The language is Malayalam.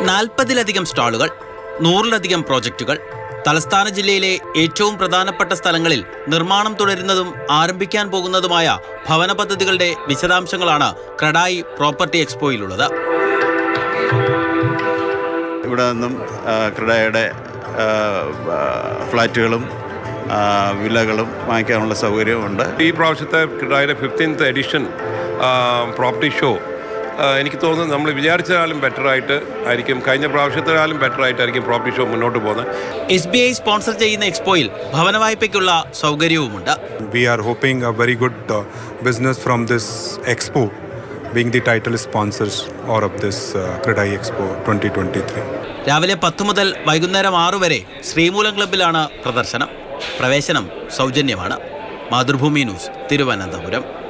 40-ലധികം സ്റ്റാളുകൾ, 100-ലധികം പ്രോജക്റ്റുകൾ. തലസ്ഥാന ജില്ലയിലെ ഏറ്റവും പ്രധാനപ്പെട്ട സ്ഥലങ്ങളിൽ നിർമ്മാണം തുടരുന്നതും ആരംഭിക്കാൻ പോകുന്നതുമായ ഭവന പദ്ധതികളുടെ വിശദാംശങ്ങളാണ് ക്രെഡായി പ്രോപ്പർട്ടി എക്സ്പോയിലുള്ളത്. ഇവിടെ നിന്നും ക്രെഡായിയുടെ ഫ്ലാറ്റുകളും വില്ലകളും വാങ്ങിക്കാനുള്ള സൗകര്യമുണ്ട്. ഈ പ്രാവശ്യത്തെ ക്രെഡായിയുടെ 15th എഡിഷൻ പ്രോപ്പർട്ടി ഷോ എനിക്ക് തോന്നുന്നു നമ്മൾ വിചാരിച്ചാലും ബെറ്റർ ആയിരിക്കും, കഴിഞ്ഞ പ്രാവശ്യത്തിനാലും ബെറ്റർ ആയിട്ടായിരിക്കും പ്രോപ്പർട്ടി ഷോ മുന്നോട്ട് പോകുന്നത്. SBI സ്പോൺസർ ചെയ്യുന്ന എക്സ്പോയിൽ ഭവന വായ്പയ്ക്കുള്ള സൗകര്യവുമുണ്ട്. We are hoping a very good business from this Expo, being the title sponsors of this CREDAI Expo 2023. രാവിലെ 10 മുതൽ വൈകുന്നേരം 6 വരെ ശ്രീമൂലം ക്ലബ്ബിലാണ് പ്രദർശനം. പ്രവേശനം സൗജന്യമാണ്. മാതൃഭൂമി ന്യൂസ്, തിരുവനന്തപുരം.